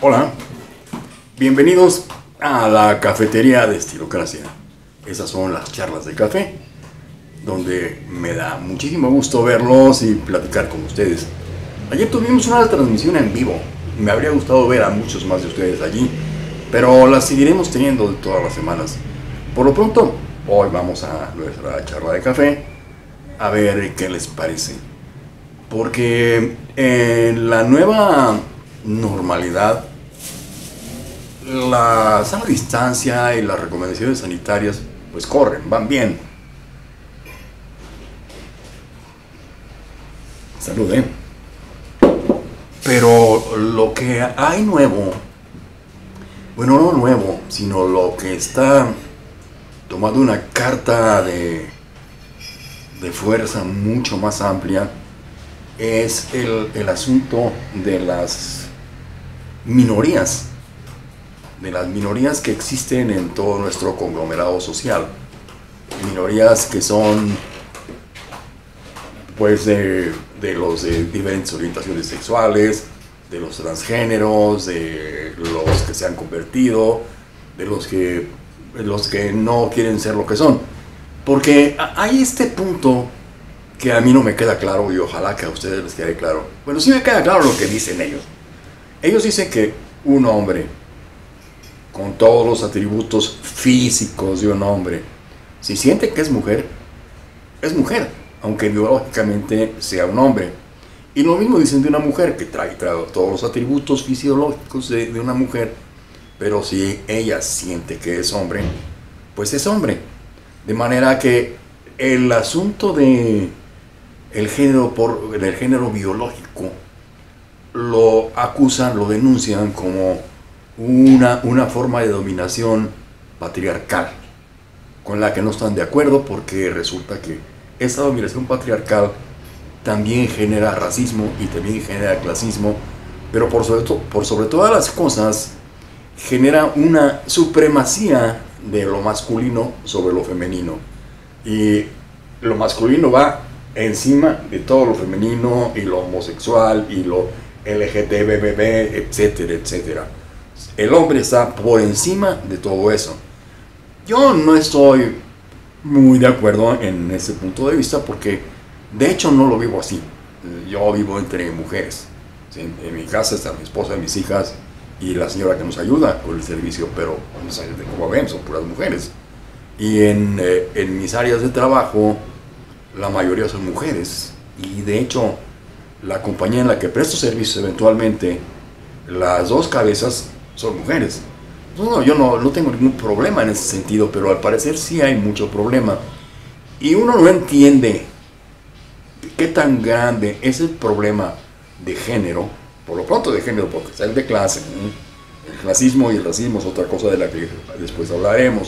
Hola, bienvenidos a la cafetería de Estilocracia. Esas son las charlas de café, donde me da muchísimo gusto verlos y platicar con ustedes. Ayer tuvimos una transmisión en vivo. Me habría gustado ver a muchos más de ustedes allí, pero las seguiremos teniendo todas las semanas. Por lo pronto, hoy vamos a nuestra charla de café a ver qué les parece. Porque en la nueva normalidad, la sana distancia y las recomendaciones sanitarias pues corren, van bien. Salud, Pero lo que hay nuevo, bueno, no nuevo, sino lo que está tomando una carta de fuerza mucho más amplia, es el asunto de las minorías que existen en todo nuestro conglomerado social. Minorías que son pues de los de diferentes orientaciones sexuales, de los transgéneros, de los que se han convertido, de los que no quieren ser lo que son. Porque hay este punto que a mí no me queda claro, y ojalá que a ustedes les quede claro. Bueno, sí me queda claro lo que dicen ellos. Ellos dicen que un hombre con todos los atributos físicos de un hombre, si siente que es mujer, aunque biológicamente sea un hombre. Y lo mismo dicen de una mujer, que trae todos los atributos fisiológicos de una mujer, pero si ella siente que es hombre, pues es hombre. De manera que el asunto de el género biológico lo acusan, lo denuncian como una forma de dominación patriarcal, con la que no están de acuerdo, porque resulta que esta dominación patriarcal también genera racismo y también genera clasismo, pero por sobre todas las cosas genera una supremacía de lo masculino sobre lo femenino, y lo masculino va encima de todo lo femenino y lo homosexual y lo LGTBB, etcétera, etcétera. El hombre está por encima de todo eso. Yo no estoy muy de acuerdo en ese punto de vista, porque de hecho no lo vivo así. Yo vivo entre mujeres. En mi casa está mi esposa, mis hijas y la señora que nos ayuda con el servicio, pero como ven, son puras mujeres. Y en mis áreas de trabajo la mayoría son mujeres, y de hecho la compañía en la que presto servicios eventualmente, las dos cabezas son mujeres. No, yo no tengo ningún problema en ese sentido, pero al parecer sí hay mucho problema. Y uno no entiende qué tan grande es el problema de género, por lo pronto de género, porque es el de clase. El clasismo y el racismo es otra cosa de la que después hablaremos.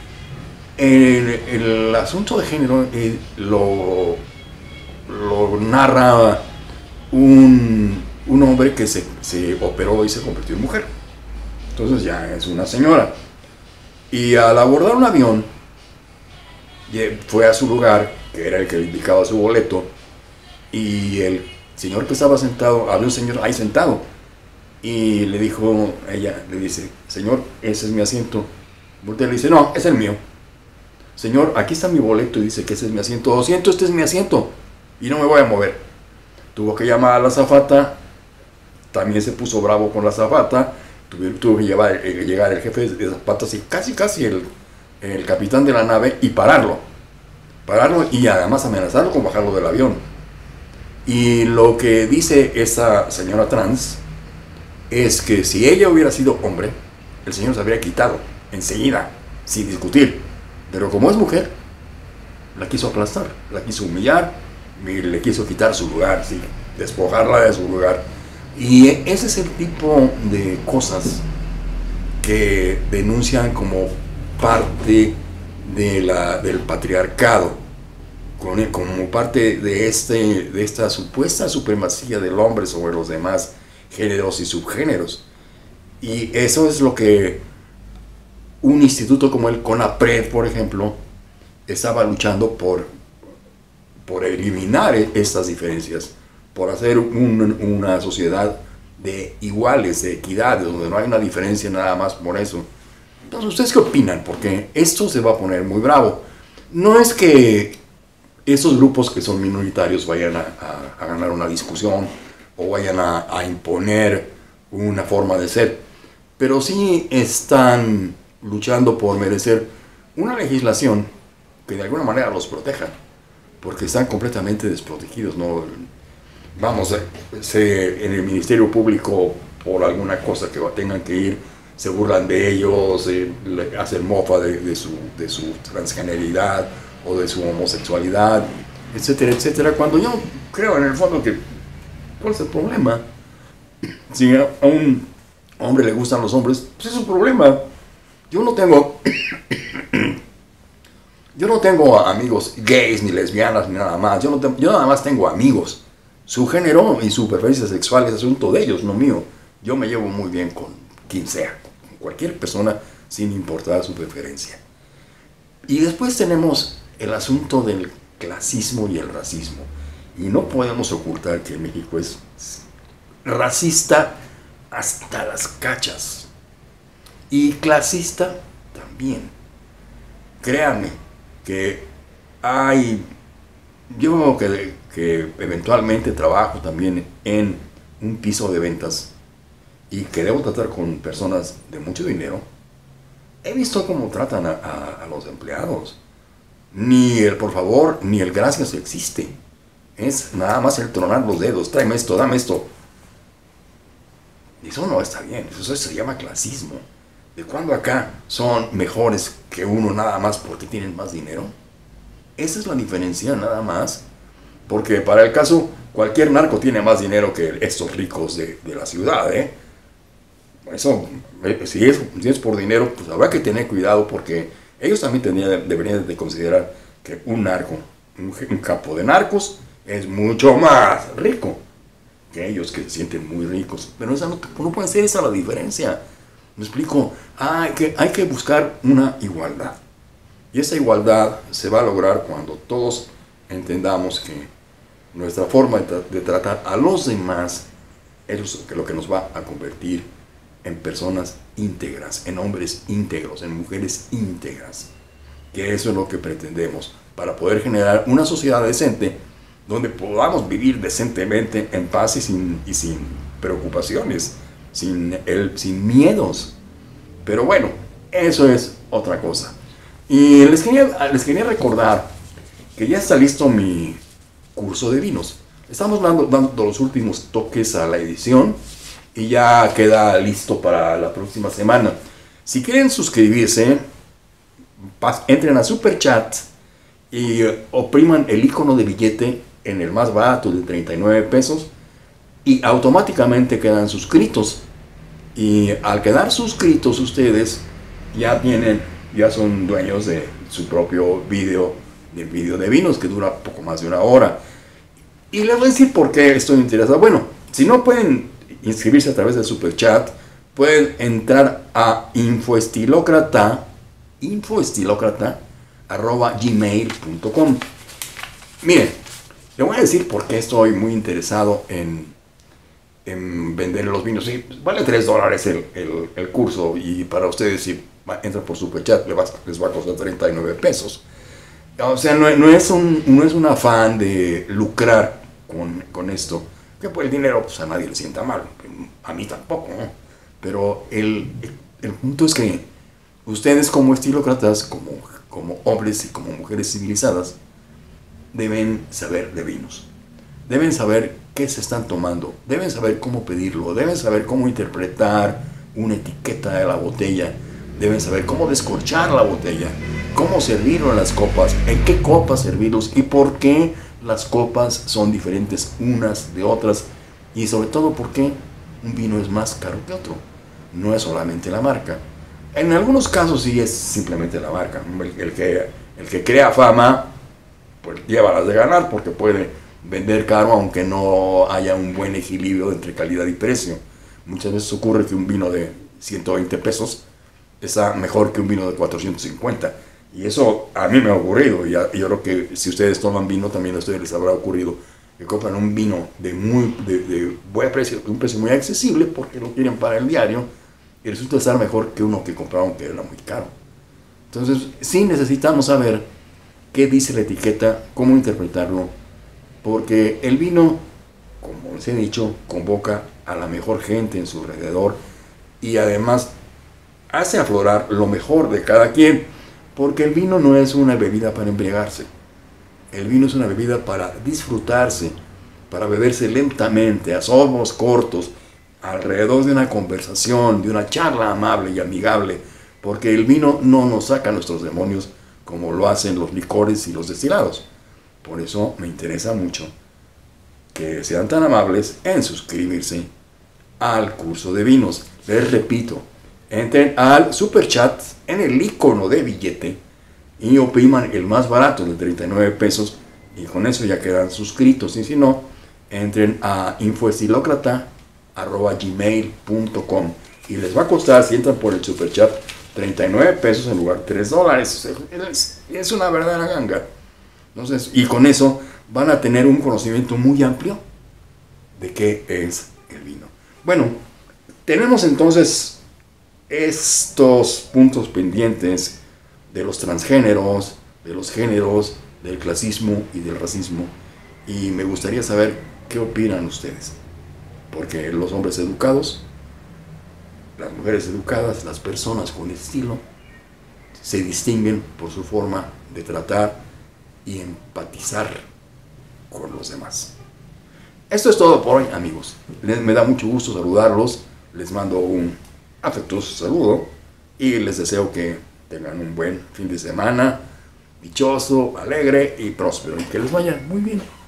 El asunto de género lo narra un hombre que se operó y se convirtió en mujer. Entonces ya es una señora. Y al abordar un avión, fue a su lugar, que era el que le indicaba su boleto, y el señor que estaba sentado, había un señor ahí sentado, y le dijo, ella le dice, señor, ese es mi asiento. Voltea y le dice, no, es el mío. Señor, aquí está mi boleto y dice que ese es mi asiento. Lo siento, este es mi asiento y no me voy a mover. Tuvo que llamar a la azafata, también se puso bravo con la azafata. Tuvo que llegar el jefe de azafatas y casi el capitán de la nave, y pararlo y además amenazarlo con bajarlo del avión. Y lo que dice esa señora trans es que si ella hubiera sido hombre, el señor se habría quitado enseguida, sin discutir. Pero como es mujer, la quiso aplastar, la quiso humillar, y le quiso quitar su lugar, ¿sí? Despojarla de su lugar. Y ese es el tipo de cosas que denuncian como parte del patriarcado, como parte de esta supuesta supremacía del hombre sobre los demás géneros y subgéneros. Y eso es lo que un instituto como el CONAPRED, por ejemplo, estaba luchando por eliminar estas diferencias, por hacer una sociedad de iguales, de equidad, donde no hay una diferencia nada más por eso. Entonces, ¿ustedes qué opinan? Porque esto se va a poner muy bravo. No es que esos grupos que son minoritarios vayan a ganar una discusión o vayan a imponer una forma de ser, pero sí están luchando por merecer una legislación que de alguna manera los proteja, porque están completamente desprotegidos, ¿no? Vamos, en el Ministerio Público, por alguna cosa que tengan que ir, se burlan de ellos, hacen mofa de su transgeneridad o de su homosexualidad, etcétera, etcétera. Cuando yo creo en el fondo que, ¿cuál es el problema? Si a un hombre le gustan los hombres, pues es su problema. Yo no tengo amigos gays, ni lesbianas, ni nada más. Yo nada más tengo amigos. Su género y su preferencia sexual es asunto de ellos, no mío. Yo me llevo muy bien con quien sea, con cualquier persona, sin importar su preferencia. Y después tenemos el asunto del clasismo y el racismo. Y no podemos ocultar que México es racista hasta las cachas. Y clasista también. Créanme que yo que eventualmente trabajo también en un piso de ventas y que debo tratar con personas de mucho dinero, he visto cómo tratan a los empleados. Ni el por favor, ni el gracias existe. Es nada más el tronar los dedos. Tráeme esto, dame esto. Eso no está bien. Eso se llama clasismo. ¿De cuándo acá son mejores que uno nada más porque tienen más dinero? Esa es la diferencia nada más. Porque para el caso, cualquier narco tiene más dinero que estos ricos de la ciudad, ¿eh? Eso, si es por dinero, pues habrá que tener cuidado, porque ellos también deberían de considerar que un narco, un capo de narcos, es mucho más rico que ellos, que se sienten muy ricos. Pero esa no puede ser esa la diferencia. Me explico. Hay que buscar una igualdad. Y esa igualdad se va a lograr cuando todos entendamos que nuestra forma de tratar a los demás es lo que nos va a convertir en personas íntegras, en hombres íntegros, en mujeres íntegras. Que eso es lo que pretendemos para poder generar una sociedad decente donde podamos vivir decentemente en paz y sin preocupaciones, sin miedos. Pero bueno, eso es otra cosa. Y les quería recordar que ya está listo mi curso de vinos. Estamos dando los últimos toques a la edición y ya queda listo para la próxima semana. Si quieren suscribirse, entren a Superchat y opriman el icono de billete en el más barato de 39 pesos y automáticamente quedan suscritos. Y al quedar suscritos ustedes ya son dueños de su propio video de vinos, que dura poco más de una hora. Y les voy a decir por qué estoy interesado. Bueno, si no pueden inscribirse a través del Superchat, pueden entrar a infoestilocrata@gmail.com. Miren, le voy a decir por qué estoy muy interesado en vender los vinos. Sí, vale $3 el curso, y para ustedes, si entran por Superchat, les va a costar 39 pesos. O sea, no es un afán de lucrar con esto, que por el dinero pues a nadie le sienta mal, a mí tampoco, ¿no? Pero el punto es que ustedes, como estilócratas, como hombres y como mujeres civilizadas, deben saber de vinos, deben saber qué se están tomando, deben saber cómo pedirlo, deben saber cómo interpretar una etiqueta de la botella, deben saber cómo descorchar la botella, cómo servirlo en las copas, en qué copas servirlos y por qué las copas son diferentes unas de otras, y sobre todo por qué un vino es más caro que otro. No es solamente la marca. En algunos casos sí es simplemente la marca. El que crea fama, pues lleva las de ganar, porque puede vender caro aunque no haya un buen equilibrio entre calidad y precio. Muchas veces ocurre que un vino de 120 pesos está mejor que un vino de 450. Y eso a mí me ha ocurrido. Y yo creo que si ustedes toman vino también a ustedes les habrá ocurrido que compran un vino de buen precio, un precio muy accesible porque lo quieren para el diario y resulta estar mejor que uno que compraron que era muy caro. Entonces, sí necesitamos saber qué dice la etiqueta, cómo interpretarlo, porque el vino, como les he dicho, convoca a la mejor gente en su alrededor y además hace aflorar lo mejor de cada quien, porque el vino no es una bebida para embriagarse. El vino es una bebida para disfrutarse, para beberse lentamente, a sorbos cortos, alrededor de una conversación, de una charla amable y amigable, porque el vino no nos saca nuestros demonios como lo hacen los licores y los destilados. Por eso me interesa mucho que sean tan amables en suscribirse al curso de vinos. Les repito, entren al Superchat en el icono de billete y opriman el más barato de 39 pesos y con eso ya quedan suscritos. Y si no, entren a infoestilocrata@gmail.com y les va a costar, si entran por el Superchat, 39 pesos en lugar de $3. Es una verdadera ganga. Entonces, y con eso van a tener un conocimiento muy amplio de qué es el vino. Bueno, tenemos entonces estos puntos pendientes de los transgéneros, de los géneros, del clasismo y del racismo, y me gustaría saber qué opinan ustedes, porque los hombres educados, las mujeres educadas, las personas con estilo, se distinguen por su forma de tratar y empatizar con los demás. Esto es todo por hoy, amigos. Me da mucho gusto saludarlos, les mando un afectuoso saludo y les deseo que tengan un buen fin de semana, dichoso, alegre y próspero, y que les vaya muy bien.